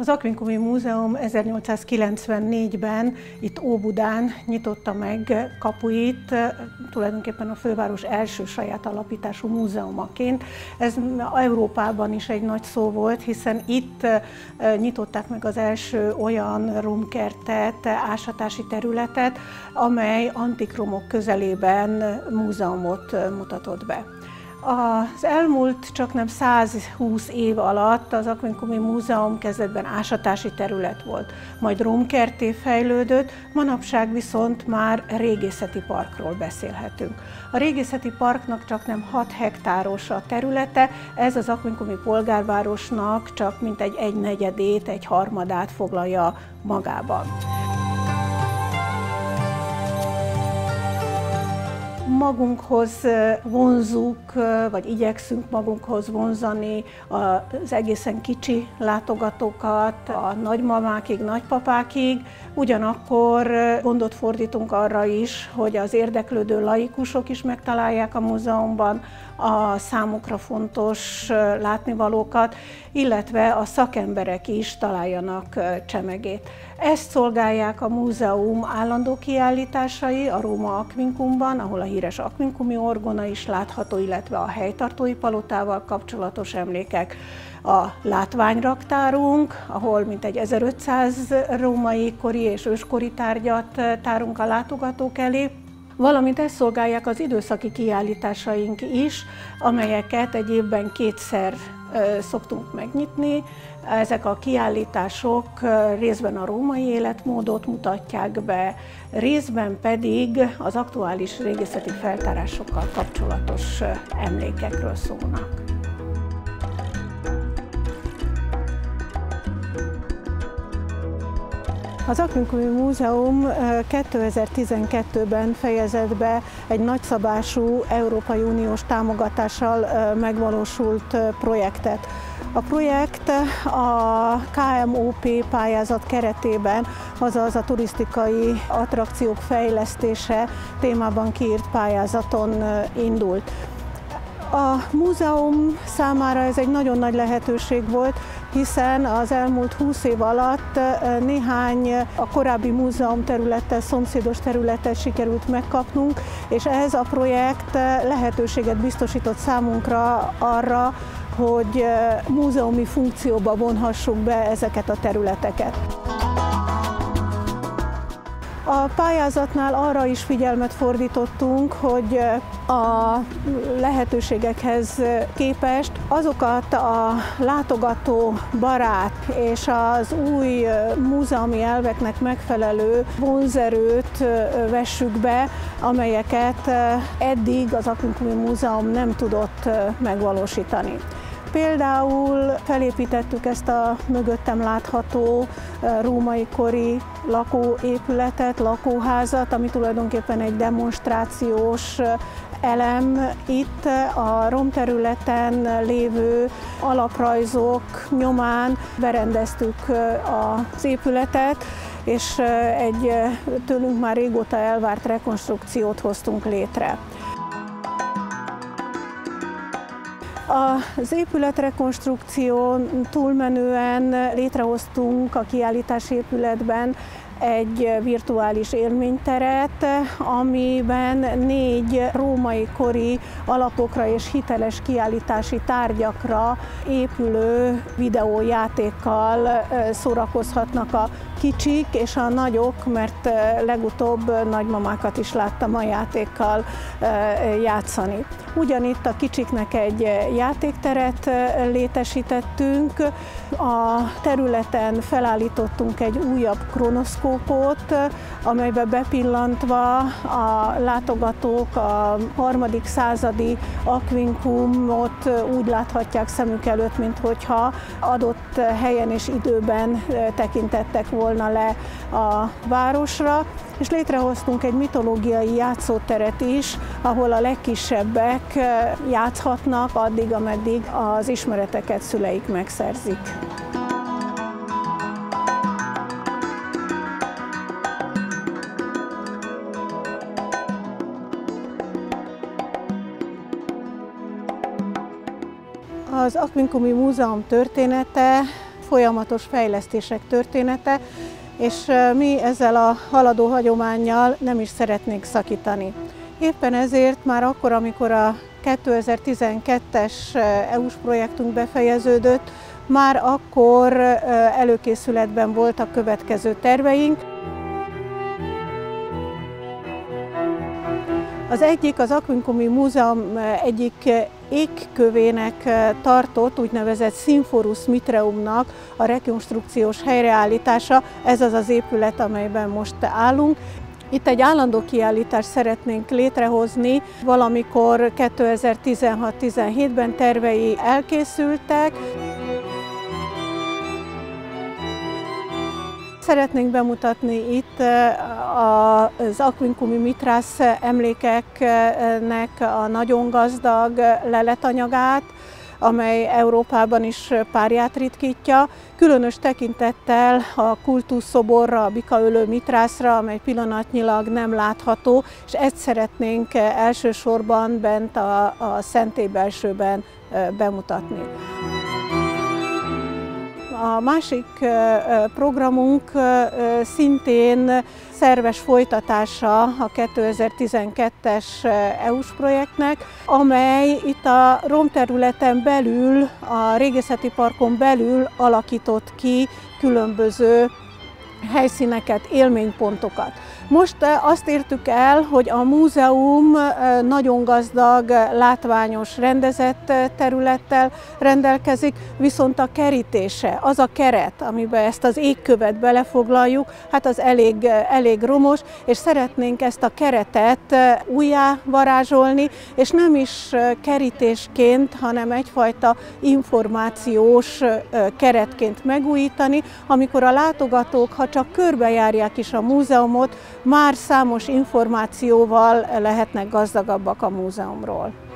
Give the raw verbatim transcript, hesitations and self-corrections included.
Az Aquincumi Múzeum ezernyolcszázkilencvennégyben itt Óbudán nyitotta meg kapuit, tulajdonképpen a főváros első saját alapítású múzeumaként. Ez Európában is egy nagy szó volt, hiszen itt nyitották meg az első olyan romkertet, ásatási területet, amely antik romok közelében múzeumot mutatott be. Az elmúlt csaknem százhúsz év alatt az Aquincumi Múzeum kezdetben ásatási terület volt, majd romkertté fejlődött, manapság viszont már régészeti parkról beszélhetünk. A régészeti parknak csaknem hat hektáros a területe, ez az Aquincumi polgárvárosnak csak mintegy egy negyedét, egy harmadát foglalja magában. Magunkhoz vonzuk, vagy igyekszünk magunkhoz vonzani az egészen kicsi látogatókat, a nagymamákig, nagypapákig, ugyanakkor gondot fordítunk arra is, hogy az érdeklődő laikusok is megtalálják a múzeumban a számukra fontos látnivalókat, illetve a szakemberek is találjanak csemegét. Ezt szolgálják a múzeum állandó kiállításai a Róma Aquincumban, ahol a híres aquincumi orgona is látható, illetve a helytartói palotával kapcsolatos emlékek. A látványraktárunk, ahol mintegy ezerötszáz római kori és őskori tárgyat tárunk a látogatók elé, valamint ezt szolgálják az időszaki kiállításaink is, amelyeket egy évben kétszer szoktunk megnyitni. Ezek a kiállítások részben a római életmódot mutatják be, részben pedig az aktuális régészeti feltárásokkal kapcsolatos emlékekről szólnak. Az Aquincumi Múzeum kétezer-tizenkettőben fejezett be egy nagyszabású Európai Uniós támogatással megvalósult projektet. A projekt a ká em o pé pályázat keretében, azaz a turisztikai attrakciók fejlesztése témában kiírt pályázaton indult. A múzeum számára ez egy nagyon nagy lehetőség volt, hiszen az elmúlt húsz év alatt néhány a korábbi múzeum területtel szomszédos területet sikerült megkapnunk, és ez a projekt lehetőséget biztosított számunkra arra, hogy múzeumi funkcióba vonhassuk be ezeket a területeket. A pályázatnál arra is figyelmet fordítottunk, hogy a lehetőségekhez képest azokat a látogató barát és az új múzeumi elveknek megfelelő vonzerőt vessük be, amelyeket eddig az Aquincumi Múzeum nem tudott megvalósítani. Például felépítettük ezt a mögöttem látható római kori lakóépületet, lakóházat, ami tulajdonképpen egy demonstrációs elem. Itt a romterületen lévő alaprajzok nyomán berendeztük az épületet, és egy tőlünk már régóta elvárt rekonstrukciót hoztunk létre. Az épületrekonstrukción túlmenően létrehoztunk a kiállítási épületben egy virtuális élményteret, amiben négy római kori alapokra és hiteles kiállítási tárgyakra épülő videójátékkal szórakozhatnak a kicsik és a nagyok, mert legutóbb nagymamákat is láttam a játékkal játszani. Ugyanitt a kicsiknek egy játékteret létesítettünk, a területen felállítottunk egy újabb kronoszkópot, amelybe bepillantva a látogatók a harmadik századi Aquincumot úgy láthatják szemük előtt, minthogyha adott helyen és időben tekintettek volna le a városra, és létrehoztunk egy mitológiai játszóteret is, ahol a legkisebbek játszhatnak addig, ameddig az ismereteket szüleik megszerzik. Az Aquincumi Múzeum története folyamatos fejlesztések története, és mi ezzel a haladó hagyománnyal nem is szeretnénk szakítani. Éppen ezért már akkor, amikor a kétezer-tizenkettes é u-s projektünk befejeződött, már akkor előkészületben voltak következő terveink. Az egyik az Aquincumi Múzeum egyik égkövének tartott úgynevezett Symphorus Mitreumnak a rekonstrukciós helyreállítása, ez az az épület, amelyben most állunk. Itt egy állandó kiállítást szeretnénk létrehozni, valamikor kétezer-tizenhat-tizenhétben tervei elkészültek. Szeretnénk bemutatni itt az Aquincumi Mitrász emlékeknek a nagyon gazdag leletanyagát, amely Európában is párját ritkítja, különös tekintettel a kultuszszoborra, a bikaölő mitrászra, amely pillanatnyilag nem látható, és ezt szeretnénk elsősorban bent a, a szentélybelsőben bemutatni. A másik programunk szintén szerves folytatása a kétezer-tizenkettes é u-s projektnek, amely itt a romterületen belül, a régészeti parkon belül alakított ki különböző helyszíneket, élménypontokat. Most azt értük el, hogy a múzeum nagyon gazdag, látványos, rendezett területtel rendelkezik, viszont a kerítése, az a keret, amiben ezt az égkövet belefoglaljuk, hát az elég, elég romos, és szeretnénk ezt a keretet újjá varázsolni, és nem is kerítésként, hanem egyfajta információs keretként megújítani, amikor a látogatók, ha csak körbejárják is a múzeumot, már számos információval lehetnek gazdagabbak a múzeumról.